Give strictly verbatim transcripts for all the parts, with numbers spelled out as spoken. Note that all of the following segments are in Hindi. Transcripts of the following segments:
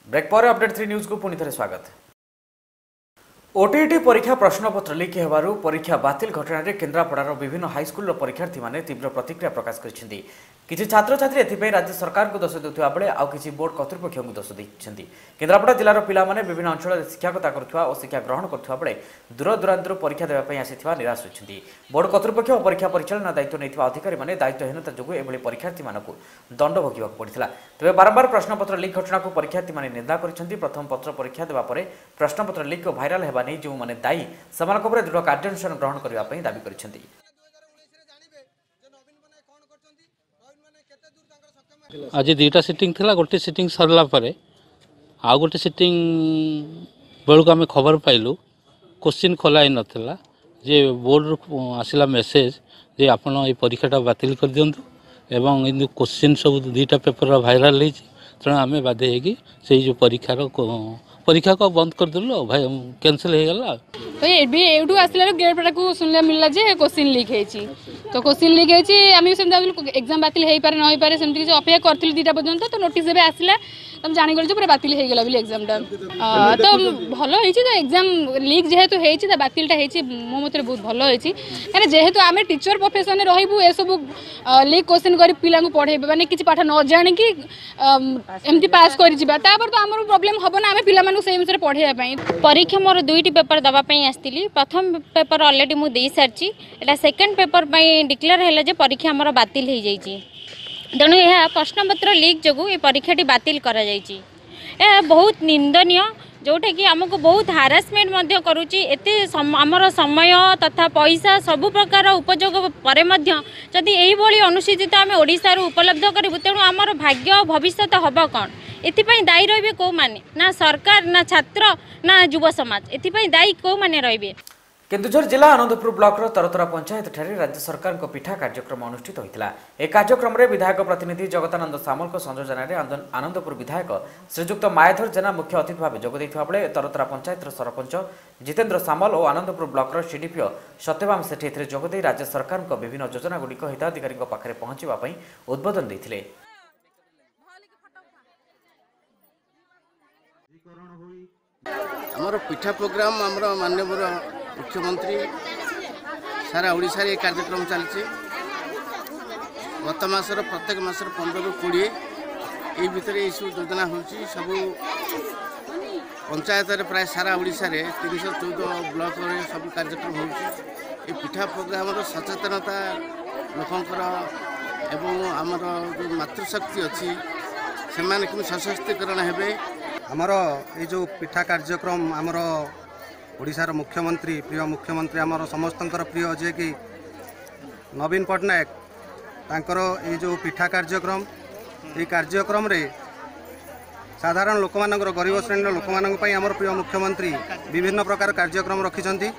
ब्रेक पर अपडेट थ्री न्यूज को पुणी थे स्वागत। ओटीईटी परीक्षा प्रश्नपत्र लीक होबारु परीक्षा बातिल घटना रे केन्द्रापड़ार विभिन्न हाईस्कूल परीक्षार्थी माने तीव्र प्रतिक्रिया प्रकाश करिसेंती। किछि छात्र छात्री एथिपई राज्य सरकार को दोष देउथिबा बेले आउ किछि बोर्ड कर्तृपक्ष को दोष दैछंती। केन्द्रापड़ा जिलार पिला माने विभिन्न अंचल शिक्षाकता करथुवा और शिक्षा ग्रहण करथुवा बेले दूर दूरांतर परीक्षा देबा पई आसीथिबा निराश होइछंती। बोर्ड कर्तृपक्ष और परीक्षा परिचालना दायित्व नैथिबा अधिकारी माने दायित्वहीनता जोगु एभली परीक्षार्थी मानकु दंड भोगिबाक पड़िथिला। तबे बारंबार प्रश्नपत्र लीक घटना को परीक्षार्थी माने निंदा करिसेंती। प्रथम पत्र परीक्षा देबा परे प्रश्नपत्र लीक को भाइराल हेबा नै जो माने दायी समानक उपरे दृढ़ कार्यानुष्ठान ग्रहण करबा पई दाबी करिसेंती। आज दुईटा सिटिंग थिला, गोटे सिटिंग सरला परे आ गोटे सिटिंग बेलू आम खबर पाइलु क्वेश्चन खोला ही नथिला जे बोर्ड आसिला मेसेज जे आपण ये परीक्षाटा बातिल कर दियंतु एवं इन क्वेश्चन सब दुईटा पेपर भाइराल होती तेणु आम बाध्य होगी से जो परीक्षार परीक्षा को बंद कर देलु भाई कैंसिल हो गला। एठू आसला गेट को सुनला मिलला जे क्वेश्चन लीक होती तो क्वेश्चन लीक होती आम सेम एग्जाम बातिल हो पारे न पारे सेमती किसी अपेक्षा करथिलु दुईटा पर्यंत तो नोटिस एबे आसला तुम जानिगल जे पूरा बातिल हो गला बोली एग्जामटा तो भल होइछि तो एग्जाम लीक जेहेतु होइछि तो बातिलटा होइछि मो मते बहुत भल होइछि काने जेहेतु आमे टीचर प्रोफेशन रे रहिबु ए सब लीक क्वेश्चन करी पिला को पढेबे माने किछि पाठ न जानि कि एमती पास करि जिबा तापर तो हमर प्रॉब्लम हबो ना आमे पिला मानु सेम से पढेया पई। परीक्षा मोर दुईटी पेपर दबा पई आस्तिली। प्रथम पेपर ऑलरेडी मु देई सारची एटा सेकंड पेपर पई डिक्लेयर हैला जे परीक्षा हमर बातिल हो जाइछि तेणु यह प्रश्नपत्र लीक जो ये परीक्षाटी बातिल करा जाइछि। यह बहुत निंदनीय जोटा कि आमको बहुत हारासमेंट करुच्ची एते आमर समय तथा पैसा सबु प्रकार उपयोग पर जदि यही अनुसूचित आम ओडिशा उपलब्ध करूँ तेणु आमर भाग्य भविष्य हम कौन एथिपाई दायी रहिबे को माने ना सरकार ना छात्र ना युव समाज एथिपाई दायी को माने रहिबे। केन्दुझर जिला आनंदपुर ब्लॉक तरतरा पंचायत ठारे राज्य सरकार को पीठा कार्यक्रम अनुष्ठित होता। एक कार्यक्रम में विधायक प्रतिनिधि जगतानंद सामल संयोजन आनंदपुर विधायक श्रीजुक्त मायाधर जेना मुख्य अतिथि भाव जोगदेइथिबा बेले तरतरा पंचायत सरपंच जितेन्द्र सामल और आनंदपुर ब्लॉक सीडीपीओ सत्यवाम सेठी एथिरे जोगदेइ राज्य सरकार को विभिन्न योजना गुड़िक हिताधिकारी पाखे पहुंचवा उद्बोधन देथिले। आमर पिठा प्रोग्राम आमर माननीय मुख्यमंत्री सारा ओडिशा रे कार्यक्रम चलছে गत मासर प्रत्येक मासर पंद्रह रु कोड़े ये भितर ये सब योजना होची सब पंचायत रे प्राय सारा ओडिशा रे तीन सौ चौदह ब्लॉक रे सब कार्यक्रम होची। ये पिठा प्रोग्राम रो सचेतनता लोकंकर एवं आमर जो मातृशक्ति अच्छी से माने कि सशक्तिकरण हेबे। आमर ये जो पिठा कार्यक्रम आमर ओडिशार मुख्यमंत्री प्रिय मुख्यमंत्री आमर समस्तंकर प्रिय जे कि नवीन पट्टनायक तांकर ये जो पिठा कार्यक्रम ये कार्यक्रम रे साधारण लोक मानकर गरीब श्रेणी लोक मानक आमर प्रिय मुख्यमंत्री विभिन्न प्रकार कार्यक्रम रखिछंती।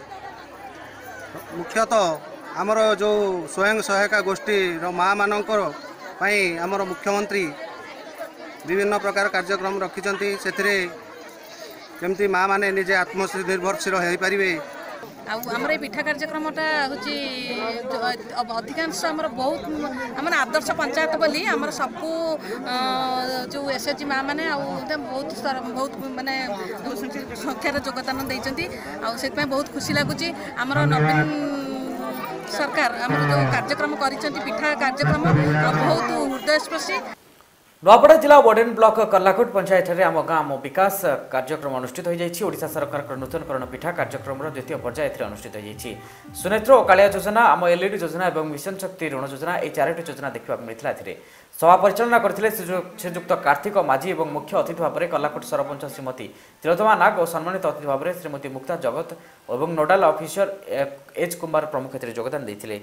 मुख्यतः आमर जो स्वयं सहायता गोष्ठी माँ मानकर आमर मुख्यमंत्री विभिन्न प्रकार कार्यक्रम रखिछंती से केमती माँ माने निजे आत्मनिर्भरशील हो पारिबे। आमर पिठा कार्यक्रमटा हूँ अधिकांश आमर बहुत आम आदर्श पंचायत बोली आमर सबू जो एसएचजी माँ मैंने बहुत बहुत मानने संख्यार योगदान देती बहुत खुशी लगुच आमर नवीन सरकार आमर जो कार्यक्रम कर पिठा कार्यक्रम बहुत हृदयस्पर्शी। नुआपड़ा जिला बोडेन ब्लॉक कर्लाकोट पंचायत रे आम गाँव विकास कार्यक्रम अनुष्ठित हो जाइछि। ओडिशा सरकार नूतनकरण पिठा कार्यक्रम द्वितीय पर्याय अनुष्ठित हो जाइछि। सुनेत्र और कालिया योजना आम एलईडी योजना और मिशन शक्ति ऋण योजना ये चारोटी योजना देखा मिलता। सभा परिचालना करथिले श्रीजुक्त कार्तिक माझी और मुख्य अतिथि भाव में कर्लाकोट सरपंच श्रीमती तिलोत्तमा नाग और सम्मानित अतिथि भाव में श्रीमती मुक्ता जगत और नोडाल ऑफिसर एच कुमार प्रमुख एथिरे योगदान देथिले।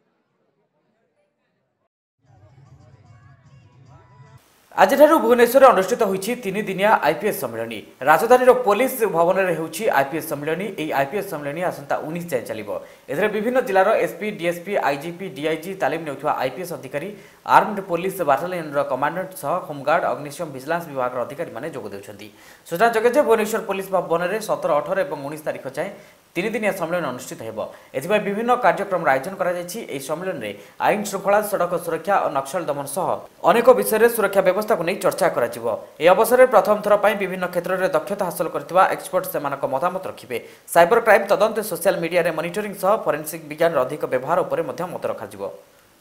आज भुवनेश्वर अनुष्ठित होइछि तीन दिनिया आईपीएस सम्मेलन। राजधानी पुलिस भवन में होछि आईपीएस सम्मेलन। यही आईपीएस सम्मेलन आसंता उन्नीस जाए चलिबो। एथरे विभिन्न जिलार एसपी डीएसपी आईजीपी डीआईजी तालीम नेउथुवा आईपीएस अधिकारी आर्म्ड पुलिस बाटालियन कमांडेंट सह होमगार्ड अग्निशम विजिलेंस विभाग अधिकारी माने जोग देउछन्ति। सूचना जोगे जे भुवनेश्वर पुलिस भवन में सत्रह अठारह और उन्नीस तारीख जाए तीन दिनिया सम्मेलन अनुष्ठित हेब। एथिपाई विभिन्न कार्यक्रम आयोजन करा जायछि। एही सम्मेलन रे आईन श्रृंखला, सड़क सुरक्षा और नक्सल दमन सह अनेक विषय रे सुरक्षा व्यवस्था को नहीं चर्चा करा जिवो। ए अवसर रे प्रथम थर पई विभिन्न क्षेत्र रे दक्षता हासिल करथिबा एक्सपर्ट सेमानक मतामत रखिबे। साइबर क्राइम तदंत, सोशल मीडिया रे मॉनिटरिंग सह फोरेंसिक विज्ञान रो अधिक व्यवहार उपरे मध्य मत रखा जिवो।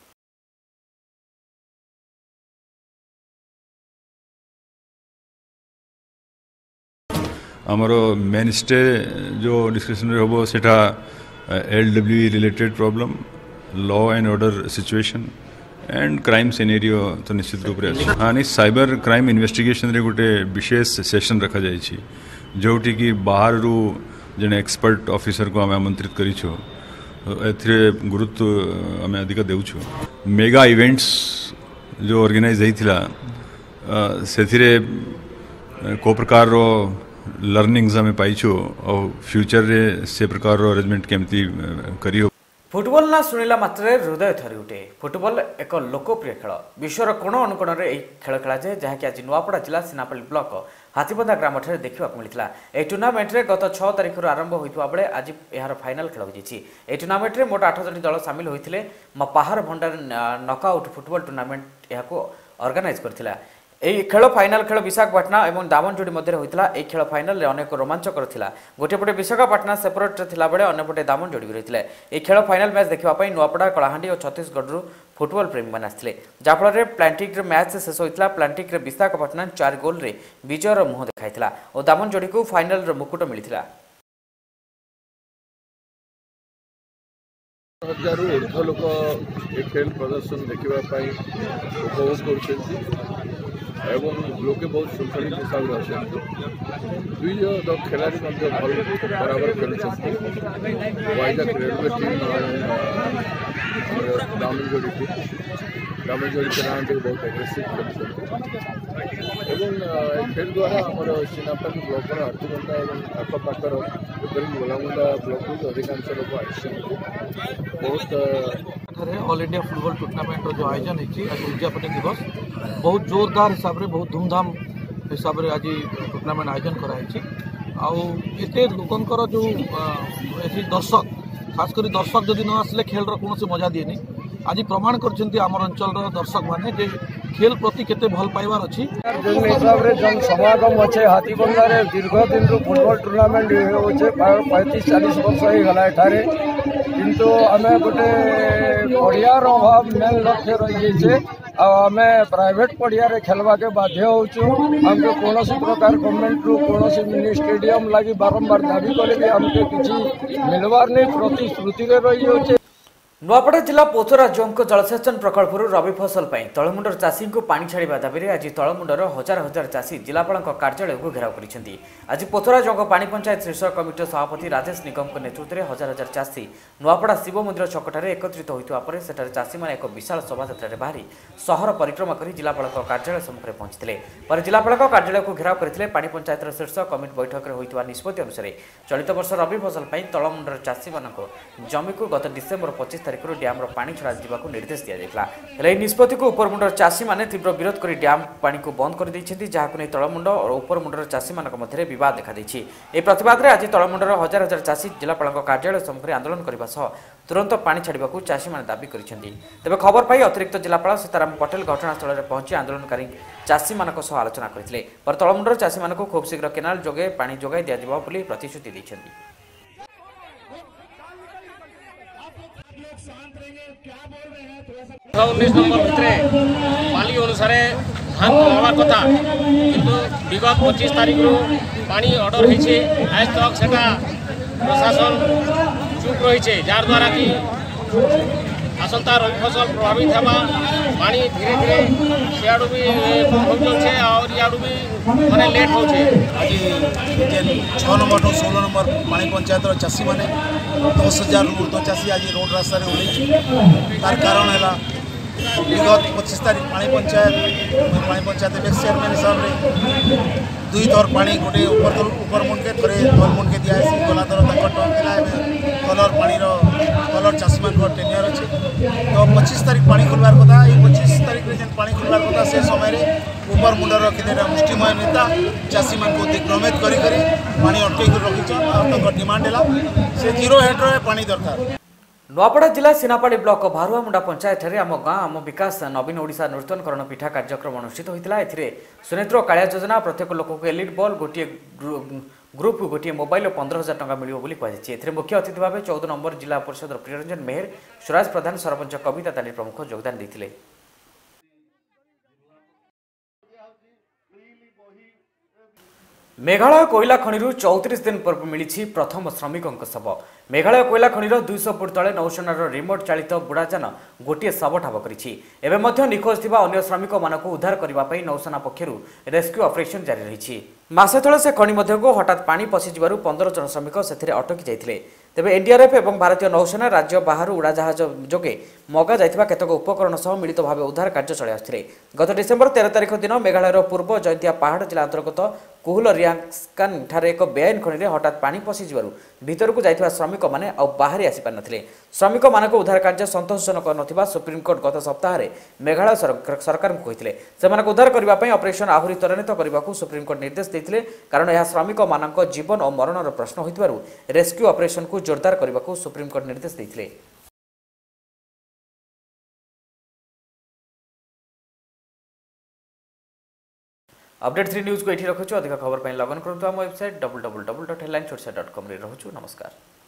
आमर मेन स्टे जो डिस्कशन हम सेटा L W related problem, law and order situation and crime scenario तो निश्चित रूप से हाँ नहीं साइबर क्राइम इन्वेस्टिगेशन रे गोटे विशेष सेशन रखा जाइए जोटी कि बाहर रू जने एक्सपर्ट ऑफिसर को आम आमंत्रित करिछु। एथिरे गुरुत्व आम अधिक देउछु। मेगा इवेंट्स जो ऑर्गेनाइज होइथिला सेथिरे को प्रकार रो लर्निंग्स आम पाइछु और फ्यूचर रे से प्रकार रो अरेंजमेंट केमती करियो। फुटबॉल ना शुणिला मात्रे हृदय थरी उठे। फुटबॉल एक लोकप्रिय खेल। विश्वर कोण अनुकोण में यह खेल खेला जाए जहाँकि आज नुआपड़ा जिला सीनापल्ली ब्लॉक हाथीबंधा ग्राम ठारे देखा मिलता। यह टूर्नामेंट रे गत छह तारिख आरंभ होता बेले आज यार फाइनाल खेल होती। यह टूर्नामेंट रे मोट आठ जन दल सामिल होते। पहाड़ भंडार नॉकआउट फुटबॉल टूर्नामेंट यह ऑर्गेनाइज करथिला। यह खेल फाइनाल खेल विशाखापाटना और दामनजोड़ी मध्य होता। यह खेल फाइनाल रे अनेक रोमांचकर थिला। गोटे पटे विशाखापाटना सेपरेट थिला बेले अन्य पटे दामनजोड़ी भी रही। यह खेल फाइनाल मैच देखा नुआपड़ा, कलाहांडी और छत्तीसगढ़ फुटबॉल प्रेमी मैंने आसते जहाँफल प्लांटिक मैच शेष होता। प्लांटिक विशाखापाटना चार गोल रे विजयर मुह देखा और दामनजोड़ी को फाइनाल मुकुट मिलता। हजारू ऊर्ध लोक ये खेल प्रदर्शन देखापी उपभोग कर लोके बहुत शृंखलित हिसाब से अच्छे। दुई जन खेलाड़ी भल बराबर खेलुंट। Vizag railway team Damanjodi team Damanjodi खेलाड़ी बहुत एग्रेसिव खेलुंट। खेल द्वारा आमर सीनापल्ली ब्लॉक हाथीबंधा और आखपाखर गोलामुंडा ब्लॉक अधिकांश लोक आए। बहुत ऑल इंडिया फुटबॉल टूर्नामेंट जो आयोजन होती आज उद्यापनी दिवस बहुत जोरदार हिसाब से बहुत धूमधाम हिसाब से आज टूर्नामेंट आयोजन कराई। आते लोकंर जो दर्शक खासकर दर्शक जदि न आसले खेल कौन मजा दिए आज प्रमाण कर अंचल दर्शक माने जे खेल प्रति केते भल पाइबार अच्छी। जिन हिसाब से जन समागम अच्छे हाथीबंधा दीर्घ दिन फुटबॉल टूर्नामेंट होचे पैंतीस चालीस वर्ष हो गला एठारे किंतु आम गोटे पड़ियार अभाव मेन लक्ष्य रही आम प्राइवेट पड़िया खेलवा के बाध्य होचु। हमके कौन प्रकार गवर्नमेंट रु कौन मिनी स्टेडियम लगी बारंबार दाबी कले भी हमके किसी मिलवार नहीं प्रतिश्रुति रही होचे। नुआपड़ा जिला पोथरा जोंक जलसेचन प्रकल्प रवि फसल तलमुंडर चाषी को पानी छाड़ा दाबी आज तलमुंडर हजार हजार चाषी जिलापाल कार्यालय को घेराव कर। आज पोथरा जोंक पानी पंचायत शीर्ष कमिटी सभापति राजेश निगम नेतृत्व में हजार हजार चाषी नुआपड़ा शिव मंदिर छकठार एकत्रित होता सेठार चाषी मैंने एक विशाल शोभायात्रा बाहरी सहर परिक्रमा कर जिलापाल कार्यालय सम्मुखें पहुंचते पर जिलापाल कार्यालय को घेराव करते। पानी पंचायत शीर्ष कमिटी बैठक में होता निष्पत्ति अनुसार चलित वर्ष रवि फसल तलमुंडर चाषी मान जमी को गत डिसेम्बर पच्चीस तारिख डैम पानी छड़ा जावाक निर्देश दिया। निष्पत्ति को उपरमुंडर चाषी मैंने तीव्र विरोध कर डैम पानी को बंद कर जहां नहीं तलमुंड और उपरमुंडर चाषी मान मध्य विवाद देखा देछि। ए प्रतिवाद में आज तलमुंडर हजार हजार चाषी जिलापाल कार्यालय सम्मुखें आंदोलन करने सह तुरंत पानी छाड़ा चाषी मैंने दाबी कर। तेज खबर पाई अतिरिक्त जिलापाल सीताराम पटेल घटनास्थल में पहुंची आंदोलनकारी चाषी मान आलोचना करते पर तलमुंडर चाषी मान खूब शीघ्र केनाल जोगे पानी जोगाई दिया प्रतिश्रुति देते। उन्नीस नंबर भितर पाली अनुसार धान कमार कथा किंतु विगत पच्चीस तारीख रु पानी ऑर्डर होइछे आज तक सेटा प्रशासन चुप रही जार द्वारा कि आसंता रवि फसल प्रभावित होगा पानी धीरे धीरे सियाड़ू भी होचे और याड़ू भी माने लेट होचे। आज छः नंबर टू षोल नंबर पानी पंचायत चाषी मैंने दस हजार ऊर्ध चाषी आज रोड रास्ता ओह्लैछु। तार कारण है विगत पच्चीस तारीख पानी पंचायत पानी पंचायत एक्स चेयरमैन हिसाब से दुई थर पानी गोटे ऊपर ऊपर मुंडके थे तल मुंडके दिखाई गला थर टन था कलर पानी तलर चाषी मान टेनियर अच्छे तो पच्चीस तारीख पानी खोलवार कथा ये पच्चीस तारीख में जेन पानी खोलवार कथा से समय ऊपर मुंडर रखी मुष्टिमय नेता चाषी मान को दिग्भ्रमित करी करी पानी अटकई रखी डिमांड है से जीरो हेड्रे पानी दरकार। नुआपड़ा जिला सीनापाड़ी ब्लॉक भारुआमुंडा पंचायत आम गाँ आम विकास नवीन ओडिशा नूतनकरण पिठा कार्यक्रम अनुष्ठित होता है। सुनेत्र कालिया योजना प्रत्येक लोक को एलईडी बल्ब गोटे ग्रुप को गोटे मोबाइल और पंद्रह हजार टंका मिल कहुई। मुख्य अतिथि भाव चौदह नंबर जिला परिषद प्रियरंजन मेहर स्वराज प्रधान सरपंच कविता ताली प्रमुख योगदान देते। मेघालय कोयला खणिरु चौतीस दिन पूर्व मिली प्रथम श्रमिकों शव। मेघालय कोयला खणिर दुईश फुट तले नौसेनार रिमोट चालित बुड़ाजान गोटे शव ठाब कर निखोज थिबा अन्य श्रमिक मानक उद्धार करने नौसेना पक्षर रेस्क्यू ऑपरेशन जारी रही। मासे तले से खଣି मध्यको हठात पानी पशिजिबारु पंद्रह जन श्रमिक से अटकी जाइथिले। तेबे एनडीआरएफ और भारतीय नौसेना राज्य बाहर उड़ाजाहाज जोगे मगा जाइथिबा केतक उपकरण सह मिलित भाव उद्धार कार्य चलाई आसुथिले। गत डिसेम्बर तेरह तारिख दिन मेघालयर पूर्व जयंतिया पहाड़ जिला अंतर्गत कुहुल रियांगस्कान ठारे एक बेआईन खଣି हठात पानी पशिजिबारु भीतर को जाइथिबा श्रमिक माने आ बाहरी आसी पार नथिले। श्रमिक मानक उद्धार कार्य संतोषजनक नथिबा सुप्रीमकोर्ट गत सप्ताह मेघालय सरकार को कहिथिले। सेमानक उद्धार करबा पई ऑपरेशन आहुरी त्वरान्वित करबाकू सुप्रीमकोर्ट निर्देश देथिले कारण यह श्रमिक मानक जीवन और मरणर प्रश्न होइतिबारु रेस्क्यू ऑपरेशन को जोरदार करबाकू सुप्रीमकोर्ट निर्देश देथिले। अपडेट थ्री न्यूज को ये रखुछु। अधिक खबर लगन करूँ आम website double double double dot headline छोड़सा डट कम रहुछु। नमस्कार।